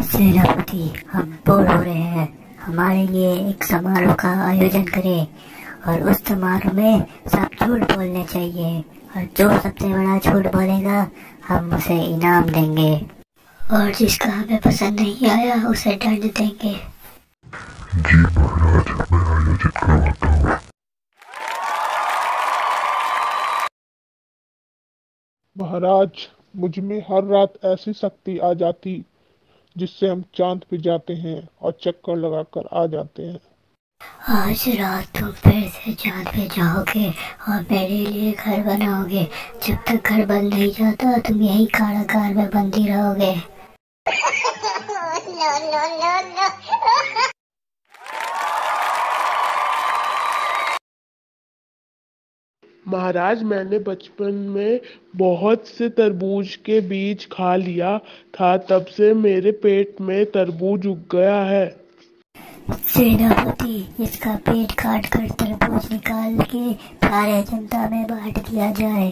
सेनापति, हम बोर हो रहे हैं। हमारे लिए एक समारोह का आयोजन करें और उस समारोह में सब झूठ बोलने चाहिए और जो सबसे बड़ा झूठ बोलेगा हम उसे इनाम देंगे और जिसका हमें पसंद नहीं आया उसे दंड देंगे। जी महाराज, मैं आयोजित करवाता हूँ। महाराज, मुझ में हर रात ऐसी शक्ति आ जाती जिससे हम चांद पे जाते हैं और चक्कर लगाकर आ जाते हैं। आज रात तुम फिर से चांद पे जाओगे और मेरे लिए घर बनाओगे। जब तक घर बन नहीं जाता तुम यही कारागार में बंदी रहोगे। महाराज, मैंने बचपन में बहुत से तरबूज के बीज खा लिया था, तब से मेरे पेट में तरबूज उग गया है। सेनापति, इसका पेट काट कर तरबूज निकाल के सारे जनता में बांट दिया जाए।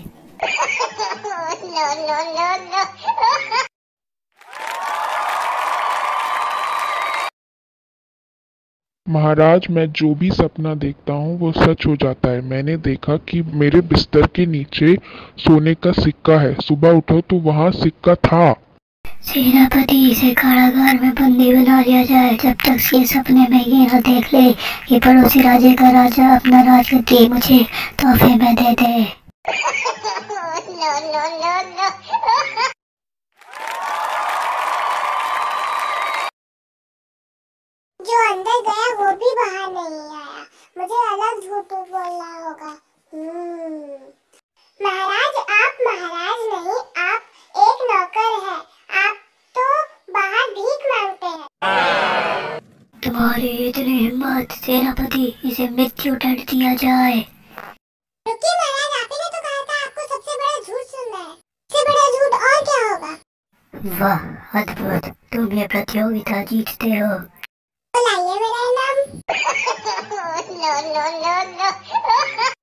महाराज, मैं जो भी सपना देखता हूँ वो सच हो जाता है। मैंने देखा कि मेरे बिस्तर के नीचे सोने का सिक्का है। सुबह उठो तो वहाँ सिक्का था। सेनापति, इसे कारागार में बंदी बना दिया जाए जब तक ये सपने में ये न देख ले कि पड़ोसी राज्य का राजा अपना राजगद्दी मुझे तोहफे में दे दे। जो अंदर गया वो भी बाहर नहीं आया। मुझे अलग झूठ बोलना होगा। महाराज, आप महाराज नहीं, आप एक नौकर हैं। आप तो बाहर भीख मांगते हैं। तुम्हारी इतनी हिम्मत सेनापति, इसे मृत्यु दंड दिया जाए। रुकिए महाराज, आपने तो कहा था आपको सबसे बड़ा झूठ सुनना है। सबसे बड़ा झूठ और क्या होगा? वाह, अद्भुत, तुम ये प्रतियोगिता जीतते हो। लाइए मेरा इनाम।